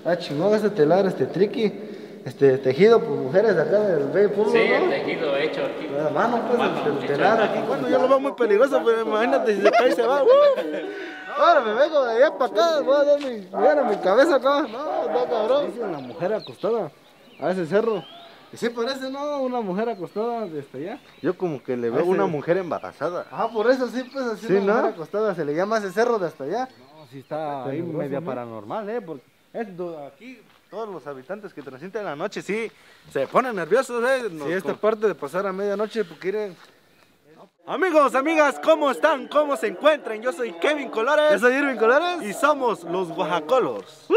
Ah, chingón este telar, triqui, tejido por mujeres de acá del Bello Pueblo, sí, ¿no? el tejido hecho aquí. La mano, pues, el hecho telar aquí. Bueno, yo lo veo muy peligroso, pero imagínate si se cae y se va. Ahora me vengo de allá para acá, voy a dar mi cabeza acá. No, cabrón. Dice una mujer acostada a ese cerro. Y sí parece, ¿no? Una mujer acostada desde allá. Yo como que le veo una mujer embarazada. Ah, por eso sí, pues así sí, una mujer acostada. Se le llama ese cerro de hasta allá. No, sí está ahí media paranormal, porque aquí todos los habitantes que transiten la noche sí se ponen nerviosos, Sí, esta parte de pasar a medianoche, porque miren. Amigos, amigas, ¿cómo están? ¿Cómo se encuentran? Yo soy Kevin Colores. Yo soy Irving Colores. Y somos los Oaxacolors.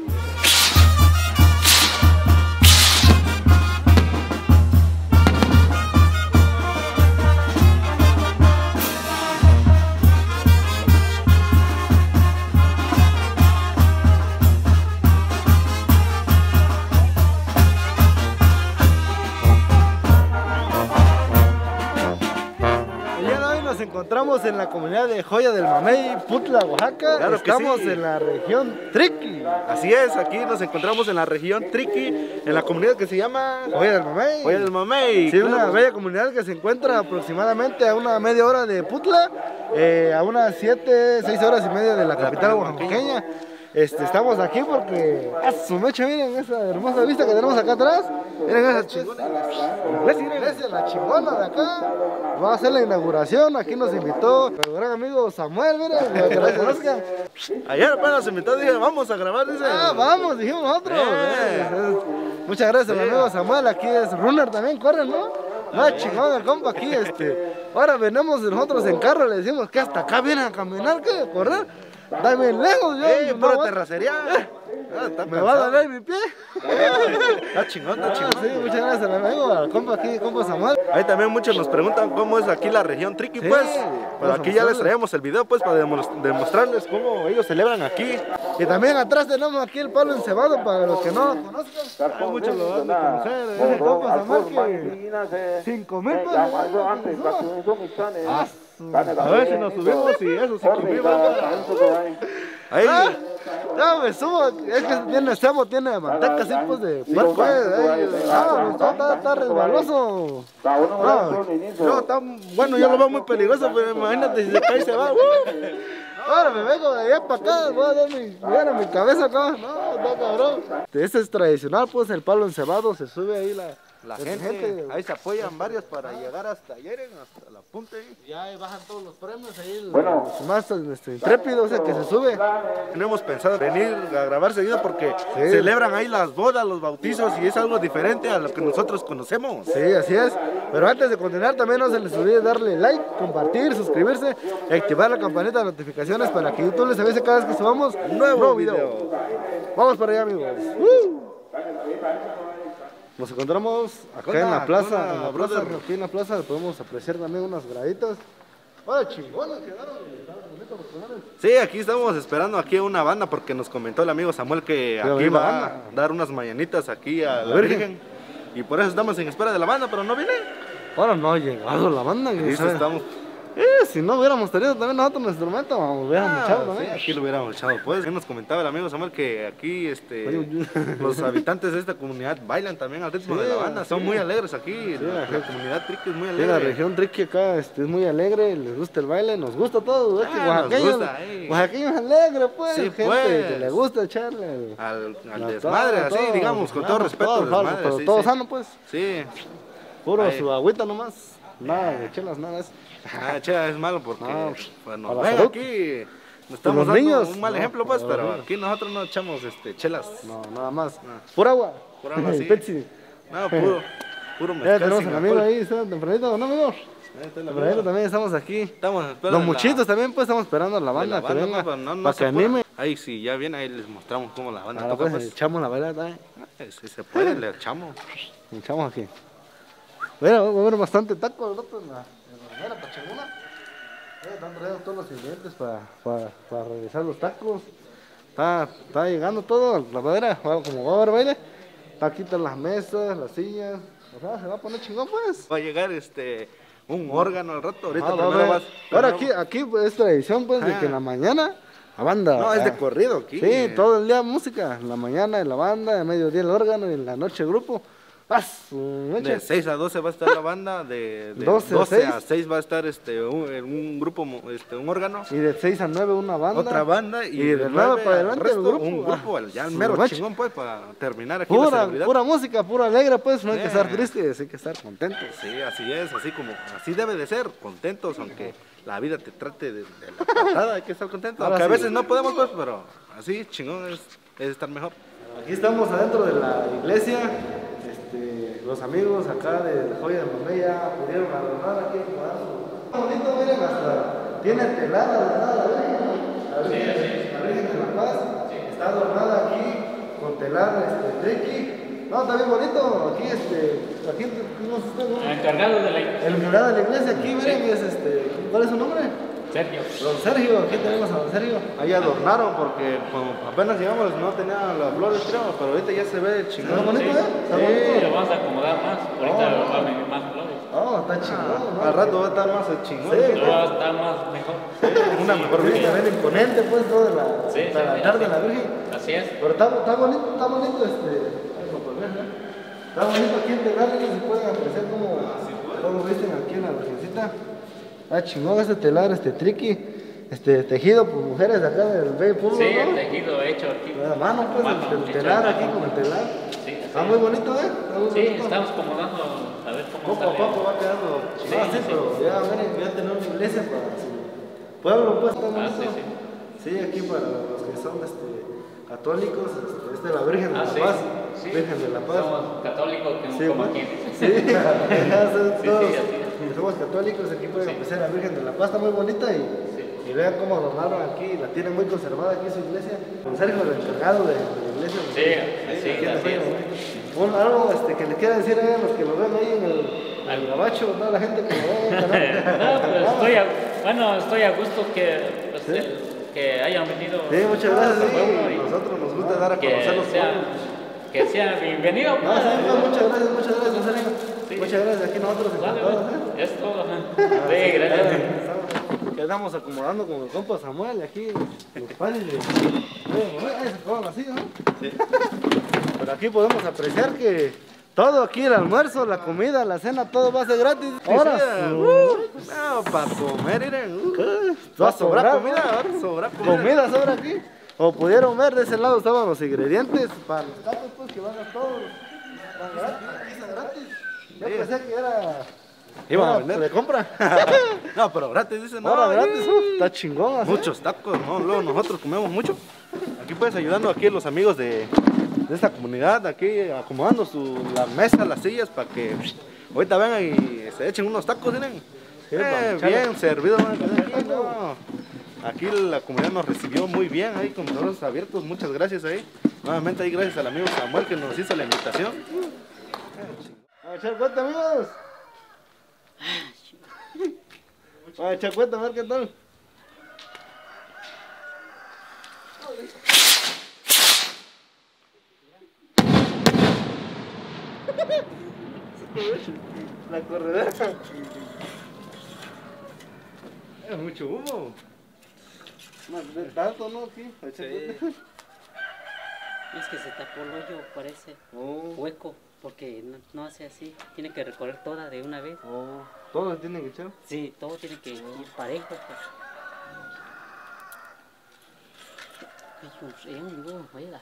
Nos encontramos en la comunidad de Joya del Mamey, Putla, Oaxaca. Claro que estamos sí. En la región Triqui. Así es, aquí nos encontramos en la región Triqui, en la comunidad que se llama Joya del Mamey. Joya del Mamey. Sí, una bella comunidad que se encuentra aproximadamente a una media hora de Putla, a unas 6 horas y media de la capital oaxaqueña. Estamos aquí porque su mecha, miren esa hermosa vista que tenemos acá atrás. Miren esa chingona. La iglesia, la chingona de acá. Va a hacer la inauguración. Aquí nos invitó mi gran amigo Samuel, miren, para que lo conozcan. Ayer apenas nos invitó, dije, vamos a grabar, dice. Ah, vamos, dijimos nosotros. Muchas gracias, mi amigo Samuel. Aquí es runner también, corren, ¿no? No, chingón el compa aquí, Ahora venimos nosotros en carro, le decimos que hasta acá vienen a caminar, ¿qué? ¿A correr? Dame lejos, yo. Pura terracería. Me va a doler mi pie. Está chingón, está chingón. Sí, muchas gracias, mi amigo, al compa aquí, compa Samuel. Ahí también muchos nos preguntan cómo es aquí la región Triqui, Sí, pues. Pero aquí ya les traemos el video, pues, para demostrarles cómo ellos celebran aquí. Y también atrás tenemos aquí el palo encebado, para los que no lo conozcan. Hay muchos lo dan de conocer. Ese compa Samuel que 5,000 pesos. A ver si nos subimos y eso, 5,000 ahí. Ya me subo, es que tiene cebo, tiene manteca así pues de puerco, está resbaloso. Bueno, yo lo veo muy peligroso, pero imagínate si se cae y se va. Ahora me vengo de allá para acá, voy a dar mi cabeza acá. No, cabrón. Este es tradicional, pues el palo encebado, se sube ahí la gente, ahí se apoyan varios para llegar hasta allá, hasta la punta. Y ahí bajan todos los premios, ahí los más intrépidos, que se sube. Tenemos pensado venir a grabar seguido porque celebran ahí las bodas, los bautizos y es algo diferente a lo que nosotros conocemos. Sí, así es. Pero antes de continuar también no se les olvide darle like, compartir, suscribirse y activar la campanita de notificaciones para que YouTube les avise cada vez que subamos un nuevo video. Vamos para allá, amigos. Nos encontramos acá en la plaza, aquí en la plaza podemos apreciar también unas graditas. ¡Hola, chingonas quedaron! Sí, aquí estamos esperando aquí a una banda porque nos comentó el amigo Samuel que aquí va a dar unas mañanitas aquí a la Virgen. Y por eso estamos en espera de la banda, pero no viene. Ahora no ha llegado la banda. Estamos... si no hubiéramos tenido también nosotros nuestro instrumento, hubiéramos echado también. Sí, aquí lo hubiéramos echado. Pues nos comentaba el amigo Samuel que aquí los habitantes de esta comunidad bailan también al ritmo de la banda. Son muy alegres aquí. La comunidad Triqui es muy alegre. La región Triqui acá es muy alegre, les gusta el baile, nos gusta todo. Oaxaqueños alegres, pues. Sí, gente pues. que le gusta echarle al desmadre, así, digamos, con todo respeto. Pero todo sano, pues. Sí. Puro su agüita nomás. Nada de chelas, nada de eso. Chela es malo porque bueno, aquí estamos dando niños, un mal ejemplo, pues, pero aquí nosotros no echamos chelas. No, nada más. Pura agua. Pura agua, sí. Pepsi. No, puro mezcal. Ya tenemos al amigo ahí, está tempranito, ¿no, amigo? Tempranito también estamos aquí. Estamos esperando. Los muchitos también, pues, estamos esperando a la banda que venga, para que anime. Ahí sí, ya viene, ahí les mostramos cómo la banda toca, pues. Echamos la vela también. Si se puede, le echamos. Echamos aquí. Mira, va a haber bastante taco al rato en la manera pachangona. Están trayendo todos los ingredientes para realizar los tacos. Está llegando todo, la madera, como va a haber baile. Está aquí todas las mesas, las sillas. O sea, se va a poner chingón, pues. Va a llegar un órgano al rato, ahorita Ahora aquí pues, es tradición, pues, de que en la mañana La banda. No, es de corrido aquí. Sí, todo el día música. En la mañana en la banda, en mediodía el órgano y en la noche el grupo. De 6 a 12 va a estar la banda, de 12 a 6 va a estar un grupo, un órgano. Y de 6 a 9 una banda. Otra banda y de 9 para adelante el grupo. Un grupo, ya el mero chingón pues para terminar aquí pura, la celebridad. Pura música, pura alegre pues, no hay que estar tristes, hay que estar contentos. Sí, así es, así debe de ser, contentos, aunque la vida te trate de la patada, hay que estar contentos. Ahora Aunque a sí. veces no podemos pues, pero así chingón es estar mejor. Aquí estamos adentro de la iglesia. Los amigos acá de Joya de Mambella pudieron adornar aquí el cuadro. Está bonito, miren, hasta tiene telar adornada la Virgen, ¿no? La Virgen de la Paz está adornada aquí con telar triqui. No, está bien bonito. Aquí, aquí no sé, ¿no? El encargado de la iglesia. El encargado de la iglesia aquí, miren, es ¿cuál es su nombre? Sergio. Don Sergio, aquí tenemos a Don Sergio. Ahí adornaron porque como apenas llegamos no tenía las flores, creo, pero ahorita ya se ve chingón. Está bonito, Sí. Está Sí, bonito. lo vamos a acomodar más. Ahorita va a venir más flores. Oh, está chingón, ¿no? Al rato va a estar más chingón. Sí. Lo va a estar más mejor. Una mejor Porque vista. se ven imponente, pues, todo de la, Sí, sí, el altar de la Virgen. Así es. Pero está bonito, está bonito está bonito aquí en Telar, que se pueden apreciar cómo visten aquí en la Virgencita. Ah, chingón este telar, triqui, tejido por mujeres de acá del Bello Pueblo, Sí, ¿no? el tejido hecho aquí. La mano, pues, Mano, el hecho telar a aquí mano. con el telar. Sí, Está muy bonito, ¿eh? Está muy Sí, bonito. estamos acomodando a ver cómo Poco a sale. poco va quedando Sí, chingón. sí, pero ya, miren, ya tenemos una iglesia para su pueblo, pues, está bonito. sí, sí. Sí, aquí para los que son católicos, esta es la Virgen de la Sí, Paz. sí. Virgen de la Paz. Somos católicos Sí, como bueno. aquí. Sí, todos así es. somos católicos, aquí pueden Sí. apreciar a la Virgen de la Paz, está muy bonita y vean cómo adornaron aquí, la tienen muy conservada aquí su iglesia. Con Sergio, el encargado de la iglesia. Sí, sí, aquí así es. Algo que le quiera decir a los que lo ven ahí en el gabacho, ¿no? La gente que lo ve. No, pues estoy a gusto que, pues, que hayan venido. Sí, muchas gracias. al Sí, pueblo y nosotros nos gusta dar a que conocer los sea, pueblos. que sea bienvenido. No, pues. sí, no, muchas gracias, Sergio. Sí. Muchas gracias, aquí nosotros Vale, encantados. vale. Es todo. Sí, gracias. Quedamos acomodando con el compa Samuel aquí, los padres de... Ahí se ponen así, ¿no? Sí. Pero aquí podemos apreciar que todo aquí, el almuerzo, la comida, la cena, todo va a ser gratis. Ahora, No, para comer, miren. va a sobrar comida, ahora sobra comida. comida sobra aquí. Como pudieron ver, de ese lado estaban los ingredientes para los tacos, pues, que van a todos. Van gratis, aquí son gratis. Yo pensé que era... Iban a era vender. de compra. No, pero gratis, dicen. No, Ahora gratis, está chingón así. muchos tacos, no, luego nosotros comemos mucho. Aquí puedes ayudando aquí a los amigos de esta comunidad, aquí acomodando la mesa, las sillas para que ahorita vengan y se echen unos tacos, miren. Sí, para echarle. Bien servido, van a quedar aquí, no. Aquí la comunidad nos recibió muy bien, ahí con los brazos abiertos, muchas gracias ahí. Nuevamente ahí gracias al amigo Samuel que nos hizo la invitación. A echar cuenta, amigos. A echar cuenta, a ver qué tal. La corredera. Es mucho humo. No, de tanto, ¿no? Aquí, a echar cuenta. Es que se tapó el hoyo, parece Oh, hueco, porque no hace así. Tiene que recorrer toda de una vez. oh. Todos le tienen que echar. Sí, todo tiene que ir parejo. Pues. Ay, digo, oiga.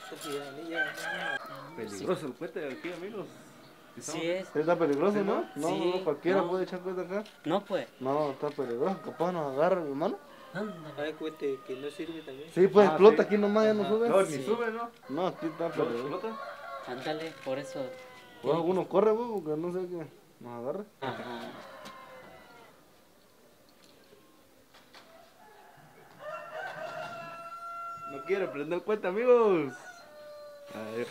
Peligroso el cohete de aquí, amigos. Sí es. Está peligroso, ¿no? No, Sí, no, cualquiera no. puede echar cuenta acá. No, pues. No, está peligroso. Capaz nos agarra el hermano. Ándale. Hay cohete que no sirve también. Sí, pues Ah, explota sí. aquí nomás, ya no sube. No, Sí. ni sube, ¿no? No, aquí está No, peligroso. explota. Ándale, por eso. Bueno, uno corre, güey, porque no sé qué nos agarre. Ajá. No quiere prender el cohete, amigos. Ay,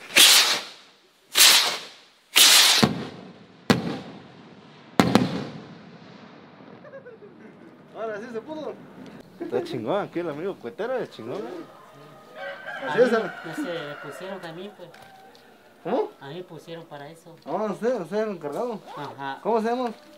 Ahora sí se pudo. está chingón aquí el amigo cohetero, es chingón. Así es. No se le pusieron a mí, pues. ¿Cómo? A mí pusieron para eso. No, usted es el encargado. Ajá. ¿Cómo se llama?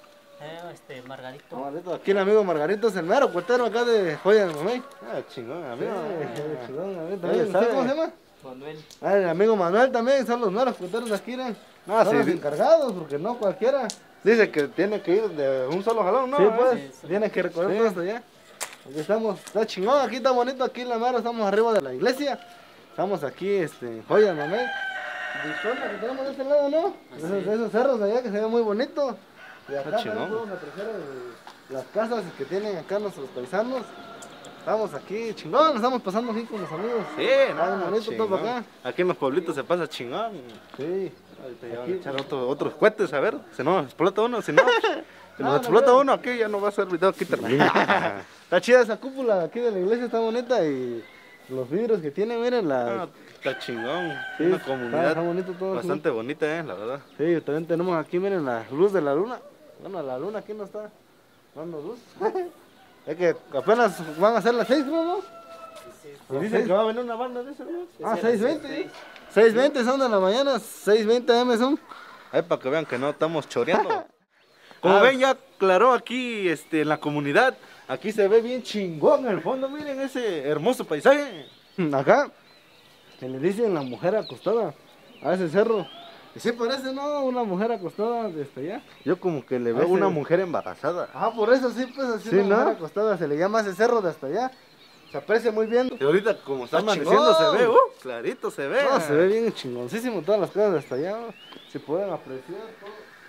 Margarito. Margarito, aquí el amigo Margarito es el mero cuetero acá de Joya del Mamey. Ah, chingón, amigo. Chingón, amigo, Ya también. le sabe. ¿Cómo se llama? Manuel. Ah, el amigo Manuel también, son los meros cueteros de aquí, ¿no? Ah, Son sí, los sí. encargados, porque no cualquiera. Dice que tiene que ir de un solo jalón, ¿no? Sí, pues, Sí. tienes que recorrer todo hasta allá. Aquí estamos, está chingón, aquí está bonito, aquí en la mera, estamos arriba de la iglesia. Estamos aquí, en Joya del Mamey. Bichona que tenemos de este lado, ¿no? De esos cerros de allá que se ven muy bonitos. De acá Está también chingón. podemos apreciar las casas que tienen acá nuestros paisanos. Estamos aquí, chingón, nos estamos pasando aquí con los amigos. Sí, Está no, bien bonito todo chingón. para acá. Aquí en los pueblitos se pasa chingón. Sí. Ahorita ya van Aquí- a echar otros cohetes, a ver. Si no, explota uno, si no, si No, nos no explota creo. uno, aquí ya no va a ser video, aquí termina. Está chida esa cúpula aquí de la iglesia, está bonita y los vidrios que tiene, miren la... Ah, está chingón. Sí, Una está comunidad bonito todo. bastante bonita, la verdad. Sí, también tenemos aquí, miren la luz de la luna. Bueno, la luna aquí no está dando luz. Es que apenas van a ser las 6, ¿no? Y dicen que va a venir una banda de esas, ¿no? Ah, 6:20. 6:20 son de la mañana, 6:20 AM son. Ahí para que vean que no estamos choreando. Como Ah. ven, ya aclaró aquí en la comunidad. Aquí se ve bien chingón en el fondo, miren ese hermoso paisaje. Acá, se le dicen la mujer acostada a ese cerro. Y sí parece, ¿no? Una mujer acostada desde allá. Yo como que le Ah, veo ese- una mujer embarazada. Ah, por eso sí, pues así Sí, una ¿no? mujer acostada. Se le llama ese cerro de hasta allá. Se aprecia muy bien. Y ahorita como está Está amaneciendo chingón. se ve, clarito se ve. No, se ve bien chingoncísimo todas las cosas de hasta allá. ¿no? Se pueden apreciar todo.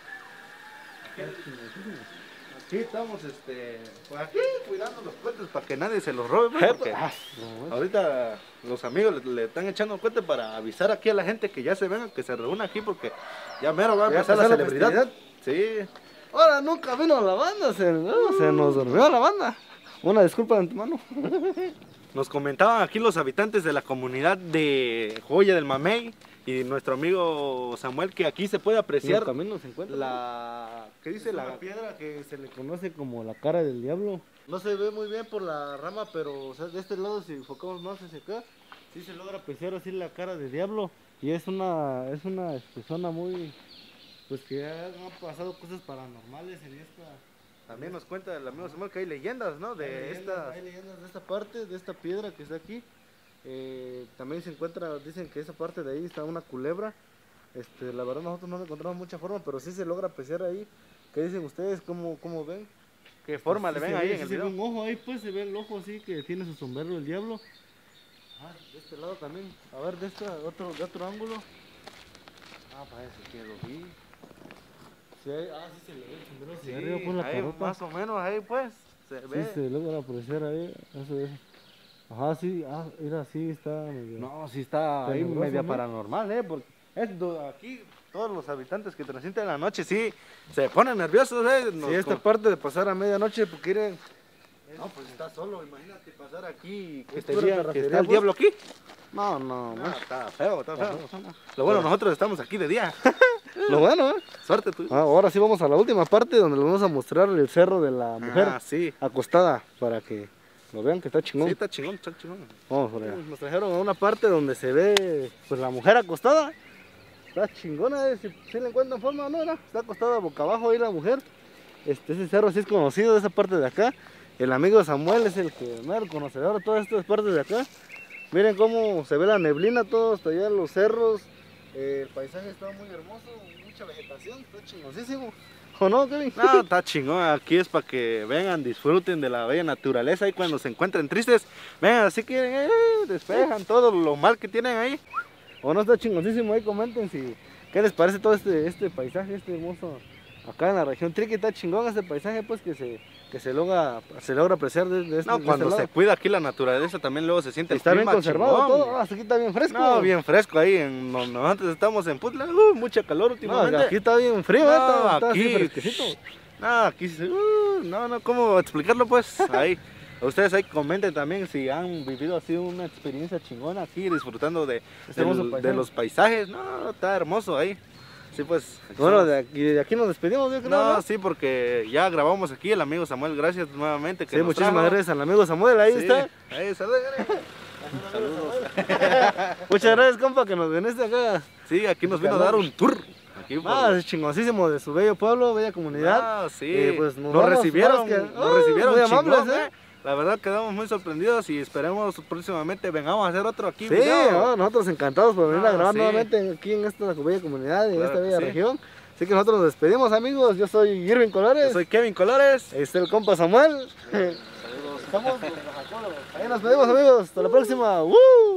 Aquí estamos, pues aquí cuidando los cohetes para que nadie se los robe. pues, porque ahorita los amigos le están echando cohetes para avisar aquí a la gente que ya se vengan, que se reúnan aquí porque ya mero va a Ya empezar la empezó la celebridad. Sí. Ahora nunca vino la banda, se nos durmió la banda. Una disculpa de antemano. Nos comentaban aquí los habitantes de la comunidad de Joya del Mamey y nuestro amigo Samuel que aquí se puede apreciar El camino se encuentra. la... ¿Qué dice? Una La... piedra que se le conoce como la cara del diablo. No se ve muy bien por la rama, pero o sea, de este lado si enfocamos más hacia acá, sí se logra apreciar así la cara del diablo. Y es una zona muy, pues que han pasado cosas paranormales en esta. También nos cuenta el amigo Samuel que hay leyendas, ¿no? Hay leyendas de esta parte, de esta piedra que está aquí. También se encuentra, dicen que esa parte de ahí está una culebra. La verdad nosotros no le encontramos mucha forma, pero sí se logra apreciar ahí. ¿Qué dicen ustedes? ¿Cómo ven? ¿Qué forma le Sí ven se ahí ve, en el sí se ve video? un ojo ahí, pues se ve el ojo así que tiene su sombrero el diablo. Ah, de este lado también. A ver, de otro ángulo. Ah, parece que lo vi. Sí, sí se le ve el sombrero hacia arriba, pues la ahí, carota. más o menos ahí pues se Sí, ve. se logra apreciar ahí. Eso. Ajá, sí, mira, sí está medio. No, sí está ahí Tenebroso, media ¿no? paranormal, porque aquí todos los habitantes que transiten en la noche sí se ponen nerviosos, nos Sí, esta con- parte de pasar a medianoche, porque miren, No, pues está solo, imagínate pasar aquí, que Es te pura digan que terracería, está el pues. diablo aquí. no, No, está feo, está feo. Lo bueno, nosotros estamos aquí de día. lo bueno, Suerte tú. Ahora sí vamos a la última parte donde les vamos a mostrar el cerro de la mujer Ah, sí. acostada para que lo vean que está chingón. Sí, está chingón, está chingón. Vamos por allá. Nos trajeron a una parte donde se ve pues la mujer acostada. Está chingona, si le encuentran forma, ¿no? Está acostada boca abajo ahí la mujer. Ese cerro sí es conocido de esa parte de acá. El amigo Samuel es el que mero conocedor de todas estas partes de acá. Miren cómo se ve la neblina, todo hasta allá, los cerros. El paisaje está muy hermoso, mucha vegetación, está chingoncísimo. ¿O no, Kevin? No, está chingón. Aquí es para que vengan, disfruten de la bella naturaleza y cuando se encuentren tristes, vengan, así que despejan todo lo mal que tienen ahí. ¿O no está chingoncísimo? Ahí comenten si qué les parece todo este paisaje, este hermoso. Acá en la región Triqui está chingón este paisaje, pues que se logra apreciar de este, No, de cuando este se lado. cuida aquí la naturaleza también luego se siente el Está bien clima conservado chingón. todo. Hasta aquí está bien fresco. No, bien fresco ahí. Nosotros estamos en Putla, mucha calor No, últimamente. aquí está bien frío, No, está así aquí, fresquecito. No, aquí no, ¿cómo explicarlo pues? Ahí, ustedes ahí comenten también si han vivido así una experiencia chingona aquí, disfrutando de hermoso de paisaje. los paisajes. No, está hermoso ahí. Sí, pues. Bueno, de aquí nos despedimos, yo creo. No, ¿no? sí, porque ya grabamos aquí, el amigo Samuel, gracias nuevamente. Que Sí, nos muchísimas trajo. gracias al amigo Samuel, ahí Sí, está. ahí, saludos. Muchas gracias, compa, que nos viniste acá. Sí, aquí nos vino a dar un tour. Aquí por- Ah, es chingosísimo de su bello pueblo, bella comunidad. Ah, sí. Pues nos vamos, recibieron, más que- nos recibieron muy amables, chingón, La verdad quedamos muy sorprendidos y esperemos próximamente vengamos a hacer otro aquí. Sí, video. no, nosotros encantados por venir a grabar sí. nuevamente aquí en esta bella comunidad y en Claro esta que bella sí. región. Así que nosotros nos despedimos, amigos. Yo soy Irving Colores. Yo soy Kevin Colores. Este es el compa Samuel. Estamos, ahí nos despedimos, amigos. Hasta la próxima. ¡Woo!